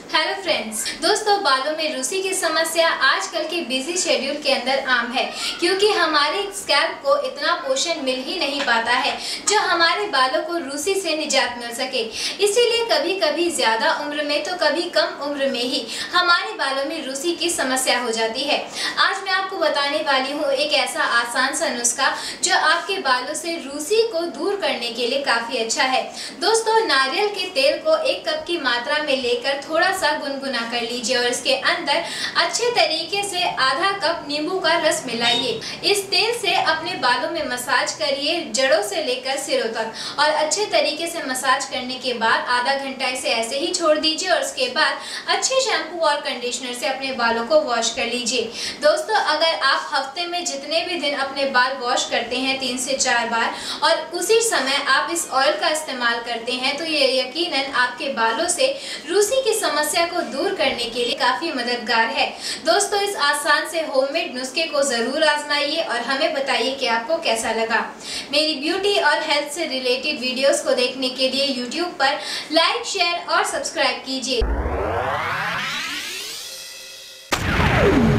Hello friends, दोस्तों बालों में रूसी की समस्या आजकल के बिजी शेड्यूल के अंदर आम है क्योंकि हमारे स्कैल्प को इतना पोषण मिल ही नहीं पाता है जो हमारे बालों को रूसी से निजात मिल सके। इसीलिए कभी कभी ज्यादा उम्र में तो कभी कम उम्र में ही हमारे बालों में रूसी की समस्या हो जाती है। आज मैं आपको बताने वाली हूँ एक ऐसा आसान सा नुस्खा जो आपके बालों से रूसी को दूर करने के लिए काफी अच्छा है। दोस्तों, नारियल के तेल को 1 कप की मात्रा में लेकर थोड़ा सा गुनगुना कर लीजिए और इसके अंदर अच्छे तरीके से आधा कप नींबू का रस मिलाइए। इस तेल से अपने बालों में मसाज करिए, जड़ों से लेकर सिरों तक, और अच्छे तरीके से मसाज करने के बाद आधा घंटा इसे ऐसे ही छोड़ दीजिए और उसके बाद अच्छे शैम्पू और कंडीशनर से अपने बालों को वॉश कर लीजिए। दोस्तों, अगर आप हफ्ते में जितने भी दिन अपने बाल वॉश करते हैं 3 से 4 बार और उसी समय आप इस ऑयल का इस्तेमाल करते हैं तो ये यकीनन आपके बालों से रूसी की समस्या को दूर करने के लिए काफी मददगार है। दोस्तों, इस आसान से होममेड नुस्खे को जरूर आजमाइए और हमें बताइए कि आपको कैसा लगा। मेरी ब्यूटी और हेल्थ से रिलेटेड वीडियोस को देखने के लिए यूट्यूब पर लाइक, शेयर और सब्सक्राइब कीजिए।